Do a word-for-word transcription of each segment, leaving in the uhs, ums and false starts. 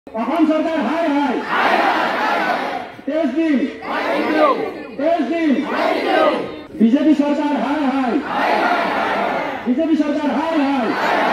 অসম চৰকাৰ হাই হাই তেইছ দিন তেইছ দিন বিজেপি চৰকাৰ হাই হাই বিজেপি চৰকাৰ হাই হাই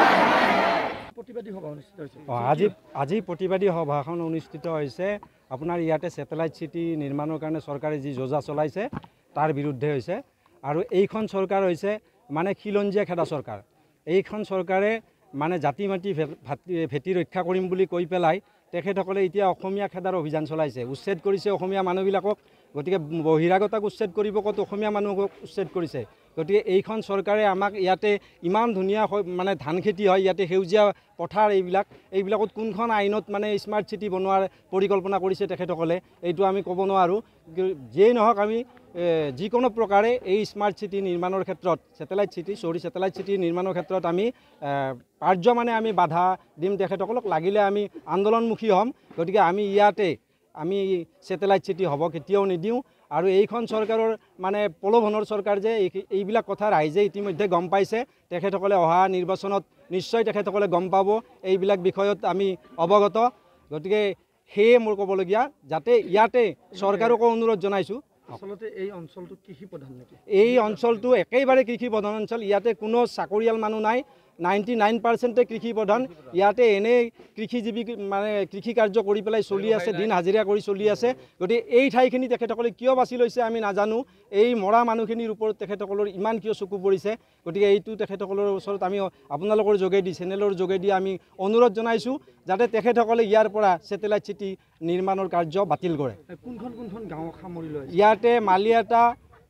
প্ৰতিবাদী সভা অনুষ্ঠিত হৈছে। আজি আজি প্ৰতিবাদী সভাখন অনুষ্ঠিত হৈছে আপোনাৰ ইয়াতে ছেটেলাইট চিটি নিৰ্মাণৰ কাৰণে চৰকাৰে যি যোজনা চলাইছে তাৰ বিৰুদ্ধে হৈছে। আৰু এইখন চৰকাৰ হৈছে মানে খিলঞ্জীয়া খেদা চৰকাৰ। এইখন চৰকাৰে মানে জাতি মাটি ভেটি ৰক্ষা কৰিম বুলি কৈ পেলাই তেখেতসকলে এতিয়া অসমীয়া খেদাৰ অভিযান চলাইছে, উচ্ছেদ কৰিছে অসমীয়া মানুহবিলাকক। গতিকে বহিৰাগতক উচ্ছেদ কৰিব ক'ত অসমীয়া মানুহক উচ্ছেদ কৰিছে। গতিকে এইখন চৰকাৰে আমাক ইয়াতে ইমান ধুনীয়া মানে ধান খেতি হয়, ইয়াতে সেউজীয়া পথাৰ, এইবিলাক এইবিলাকত কোনখন আইনত মানে স্মাৰ্ট চিটি বনোৱাৰ পৰিকল্পনা কৰিছে তেখেতসকলে এইটো আমি ক'ব নোৱাৰোঁ। যিয়েই নহওক আমি যিকোনো প্ৰকাৰে এই স্মাৰ্ট চিটি নিৰ্মাণৰ ক্ষেত্ৰত ছেটেলাইট চিটি চৰি ছেটেলাইট চিটি নিৰ্মাণৰ ক্ষেত্ৰত আমি কাৰ্য মানে আমি বাধা দিম তেখেতসকলক, লাগিলে আমি আন্দোলনমুখী হ'ম। গতিকে আমি ইয়াতে আমি ছেটেলাইট চিটি হ'ব কেতিয়াও নিদিওঁ। আৰু এইখন চৰকাৰৰ মানে প্ৰলোভনৰ চৰকাৰ যে এইবিলাক কথা ৰাইজে ইতিমধ্যে গম পাইছে। তেখেতসকলে অহা নিৰ্বাচনত নিশ্চয় তেখেতসকলে গম পাব এইবিলাক বিষয়ত আমি অৱগত। গতিকে সেয়ে মোৰ ক'বলগীয়া যাতে ইয়াতে চৰকাৰকো অনুৰোধ জনাইছোঁ। আচলতে এই অঞ্চলটো কৃষি প্ৰধান নেকি? এই অঞ্চলটো একেবাৰে কৃষি প্ৰধান অঞ্চল। ইয়াতে কোনো চাকৰিয়াল মানুহ নাই, নাইণ্টি নাইন পাৰ্চেণ্টে কৃষি প্ৰধান। ইয়াতে এনেই কৃষিজীৱী মানে কৃষি কাৰ্য কৰি পেলাই চলি আছে, দিন হাজিৰা কৰি চলি আছে। গতিকে এই ঠাইখিনি তেখেতসকলে কিয় বাছি লৈছে আমি নাজানো। এই মৰা মানুহখিনিৰ ওপৰত তেখেতসকলৰ ইমান কিয় চকু পৰিছে। গতিকে এইটো তেখেতসকলৰ ওচৰত আমি আপোনালোকৰ যোগেদি চেনেলৰ যোগেদি আমি অনুৰোধ জনাইছোঁ যাতে তেখেতসকলে ইয়াৰ পৰা ছেটেলাইট চিটি নিৰ্মাণৰ কাৰ্য বাতিল কৰে। কোনখন কোনখন গাঁৱক সামৰি লয়? ইয়াতে মালিয়াটা,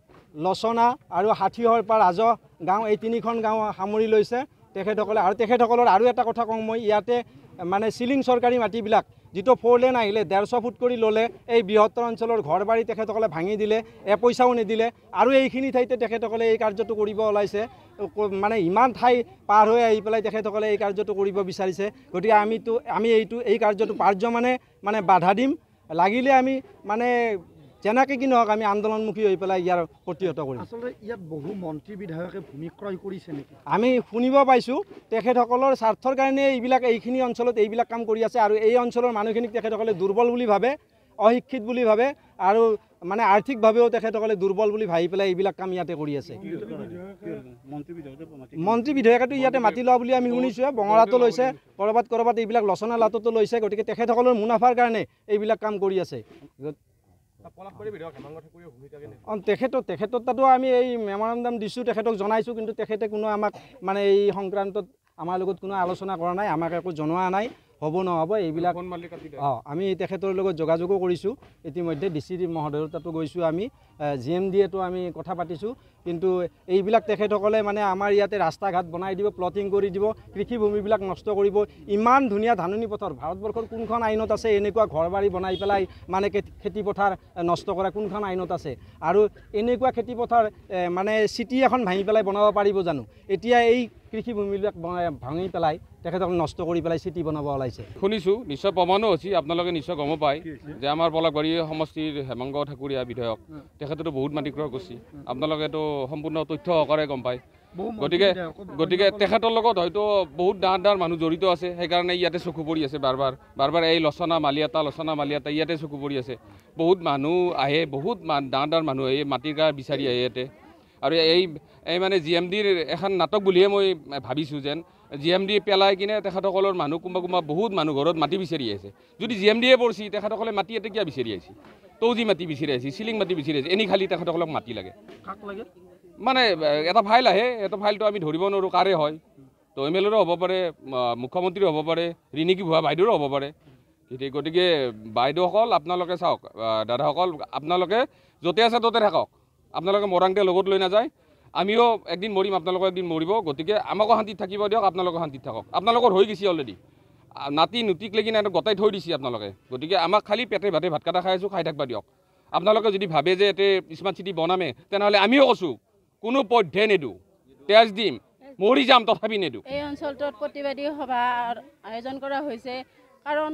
লচনা আৰু ষাঠিহৰ পৰা ৰাজহ গাঁও, এই তিনিখন গাঁও সামৰি লৈছে তেখেতসকলে। আৰু তেখেতসকলৰ আৰু এটা কথা কওঁ মই, ইয়াতে মানে চিলিং চৰকাৰী মাটিবিলাক যিটো ফ'ৰ লেন আহিলে ডেৰশ ফুট কৰি ল'লে, এই বৃহত্তৰ অঞ্চলৰ ঘৰ বাৰী তেখেতসকলে ভাঙি দিলে, এপইচাও নিদিলে। আৰু এইখিনি ঠাইতে তেখেতসকলে এই কাৰ্যটো কৰিব ওলাইছে। মানে ইমান ঠাই পাৰ হৈ আহি পেলাই তেখেতসকলে এই কাৰ্যটো কৰিব বিচাৰিছে। গতিকে আমিতো আমি এইটো এই কাৰ্যটো পাৰ্য মানে মানে বাধা দিম। লাগিলে আমি মানে যেনেকৈ কি নহওক আমি আন্দোলনমুখী হৈ পেলাই ইয়াৰ প্ৰতিহত কৰিম। আচলতে ইয়াত বহু মন্ত্ৰী বিধায়কে ভূমি ক্ৰয় কৰিছে নেকি? আমি শুনিব পাইছোঁ তেখেতসকলৰ স্বাৰ্থৰ কাৰণে এইবিলাক এইখিনি অঞ্চলত এইবিলাক কাম কৰি আছে। আৰু এই অঞ্চলৰ মানুহখিনিক তেখেতসকলে দুৰ্বল বুলি ভাবে, অশিক্ষিত বুলি ভাবে, আৰু মানে আৰ্থিকভাৱেও তেখেতসকলে দুৰ্বল বুলি ভাবি পেলাই এইবিলাক কাম ইয়াতে কৰি আছে। মন্ত্ৰী বিধায়কেতো ইয়াতে মাটি লোৱা বুলি আমি শুনিছোঁ, বঙৰাতো লৈছে, ক'ৰবাত ক'ৰবাত এইবিলাক লচনা লাটতো লৈছে। গতিকে তেখেতসকলৰ মুনাফাৰ কাৰণে এইবিলাক কাম কৰি আছে। তেখেতক তেখেতৰ তাতো আমি এই মেমৰেণ্ডাম দিছোঁ, তেখেতক জনাইছোঁ, কিন্তু তেখেতে কোনো আমাক মানে এই সংক্ৰান্তত আমাৰ লগত কোনো আলোচনা কৰা নাই, আমাক একো জনোৱা নাই। হ'ব নহ'ব এইবিলাক অঁ আমি তেখেতৰ লগত যোগাযোগো কৰিছোঁ ইতিমধ্যে। ডি চি মহোদয়ৰ তাতো গৈছোঁ, আমি জি এম ডিয়েতো আমি কথা পাতিছোঁ। কিন্তু এইবিলাক তেখেতসকলে মানে আমাৰ ইয়াতে ৰাস্তা ঘাট বনাই দিব, প্লটিং কৰি দিব, কৃষিভূমিবিলাক নষ্ট কৰিব। ইমান ধুনীয়া ধাননি পথাৰ, ভাৰতবৰ্ষৰ কোনখন আইনত আছে এনেকুৱা ঘৰ বাৰী বনাই পেলাই মানে খেতি পথাৰ নষ্ট কৰা? কোনখন আইনত আছে? আৰু এনেকুৱা খেতি পথাৰ মানে চিটি এখন ভাঙি পেলাই বনাব পাৰিব জানো? এতিয়া এই কৃষিভূমিবিলাক ভাঙি পেলাই তেখেতক নষ্ট কৰি পেলাই চিটি বনাব ওলাইছে। শুনিছোঁ, নিশ্চয় প্ৰমাণো হৈছে, আপোনালোকে নিশ্চয় গম পায় যে আমাৰ পলাশবাৰী সমষ্টিৰ হেমংগ ঠাকুৰীয়া বিধায়ক তেখেতেতো বহুত মাটি ক্ৰয় কৰিছে। আপোনালোকেতো সম্পূৰ্ণ তথ্য সহকাৰে গম পায়। গতিকে গতিকে তেখেতৰ লগত হয়তো বহুত ডাঙৰ ডাঙৰ মানুহ জড়িত আছে, সেইকাৰণে ইয়াতে চকু পৰি আছে বাৰ বাৰ বাৰ বাৰ এই লচনা মালিয়াটা লচনা মালিয়াটা ইয়াতে চকু পৰি আছে। বহুত মানুহ আহে, বহুত ডাঙৰ ডাঙৰ মানুহ আহে মাটিৰ কাৰ বিচাৰি আহে ইয়াতে। আৰু এই এই মানে জি এম ডিৰ এখন নাটক বুলিহে মই ভাবিছোঁ, যেন জি এম ডি পেলাই কিনে তেখেতসকলৰ মানুহ কোনোবা কোনোবা বহুত মানুহ ঘৰত মাটি বিচাৰি আছে। যদি জি এম ডিয়ে পঢ়ছি তেখেতসকলে মাটি ইয়াতে কিয় বিচাৰি আহিছে? তৌজি মাটি বিচাৰি আহিছে, চিলিং মাটি বিচাৰি আহিছে, এনেই খালি তেখেতসকলক মাটি লাগে। কাক লাগে? মানে এটা ফাইল আহে, এটা ফাইলটো আমি ধৰিব নোৱাৰোঁ কাৰে হয়। তো এম এল এৰো হ'ব পাৰে, মুখ্যমন্ত্ৰীও হ'ব পাৰে, ৰিণিকী ভুৱা বাইদেউৰো হ'ব পাৰে। গতিকে বাইদেউসকল আপোনালোকে চাওক, দাদাসকল আপোনালোকে য'তে আছে ত'তে থাকক, আপোনালোকে মৰাংতে লগত লৈ নাযায়। আমিও একদিন মৰিম, আপোনালোকে একদিন মৰিব। গতিকে আমাকো শান্তিত থাকিব দিয়ক, আপোনালোকে শান্তিত থাকক। আপোনালোকৰ হৈ গৈছে অলৰেডি, নাতি নুতিক লাগি নাই গতাই থৈ দিছে আপোনালোকে। গতিকে আমাক খালি পেটে ভাতে ভাত কাটা খাই আছোঁ, খাই থাকিবা দিয়ক। আপোনালোকে যদি ভাবে যে ইয়াতে স্মাৰ্ট চিটি বনামে, তেনেহ'লে আমিও কৈছোঁ কোনো পধ্যে নেদো, তেজ দিম, মৰি যাম তথাপি নেদো। এই অঞ্চলটোত প্ৰতিবাদী সভা আয়োজন কৰা হৈছে কাৰণ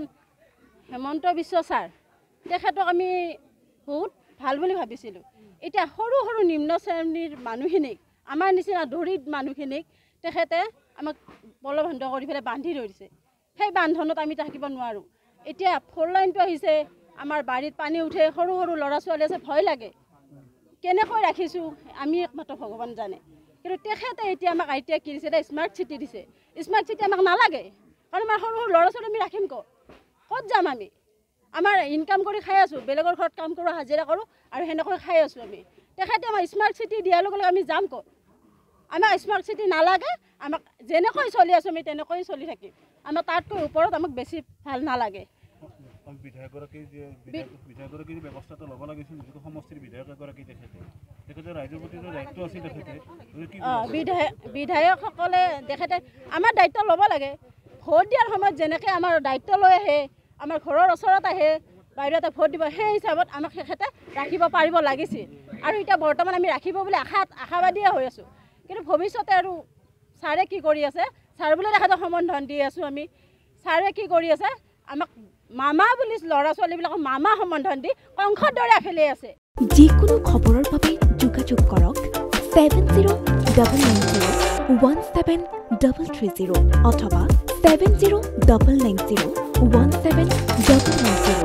হেমন্ত বিশ্ব ছাৰ তেখেতক আমি বহুত ভাল বুলি ভাবিছিলোঁ। এতিয়া সৰু সৰু নিম্ন শ্ৰেণীৰ মানুহখিনিক, আমাৰ নিচিনা দৰিদ্ৰ মানুহখিনিক তেখেতে আমাক বলবন্ধ কৰি পেলাই বান্ধি ধৰিছে। সেই বান্ধনত আমি থাকিব নোৱাৰোঁ। এতিয়া ফ'ৰ লাইনটো আহিছে আমাৰ বাৰীত পানী উঠে সৰু সৰু ল'ৰা ছোৱালী আছে ভয় লাগে কেনেকৈ ৰাখিছোঁ আমি একমাত্ৰ ভগৱান জানে কিন্তু তেখেতে এতিয়া আমাক আই টি আই কি দিছে এটা স্মাৰ্ট চিটি দিছে স্মাৰ্ট চিটি আমাক নালাগে কাৰণ আমাৰ সৰু সৰু ল'ৰা ছোৱালী আমি ৰাখিম ক'ত ক'ত যাম আমি আমাৰ ইনকাম কৰি খাই আছোঁ বেলেগৰ ঘৰত কাম কৰোঁ হাজিৰা কৰোঁ আৰু সেনেকৈ খাই আছোঁ আমি তেখেতে আমাৰ স্মাৰ্ট চিটি দিয়াৰ লগে লগে আমি যাম ক'ত আমাক স্মাৰ্ট চিটি নালাগে আমাক যেনেকৈ চলি আছোঁ আমি তেনেকৈ চলি থাকিম আমাৰ তাতকৈ ওপৰত আমাক বেছি ভাল নালাগে বিধায়কগৰাকী যে বিধায়কগৰাকী যে ব্যৱস্থাটো ল'ব লাগিছিল যিটো সমষ্টিৰ বিধায়ক এগৰাকী তেখেতে তেখেতে ৰাইজৰ প্ৰতি দায়িত্ব আছিল তেখেতে অঁ বিধায়ক বিধায়কসকলে তেখেতে আমাৰ দায়িত্ব ল'ব লাগে ভোট দিয়াৰ সময়ত যেনেকৈ আমাৰ দায়িত্ব লৈ আহে আমাৰ ঘৰৰ ওচৰত আহে বাহিৰতে ভোট দিব সেই হিচাপত আমাক তেখেতে ৰাখিব পাৰিব লাগিছিল আৰু এতিয়া বৰ্তমান আমি ৰাখিব বুলি আশাত আশাবাদীয়ে হৈ আছোঁ কিন্তু ভৱিষ্যতে আৰু ছাৰে কি কৰি আছে ছাৰ বুলি তেখেতক সম্বোধন দি আছোঁ আমি ছাৰে কি কৰি আছে আমাক মামা বুলি ল'ৰা ছোৱালীবিলাকক মামা সম্বোধন দি কংসৰ দৰে খেলি আছে যিকোনো খবৰৰ বাবে যোগাযোগ কৰক seven zero' double nine zero' one seven double three zero' অথবা seven zero' double nine zero' one seven double nine zero'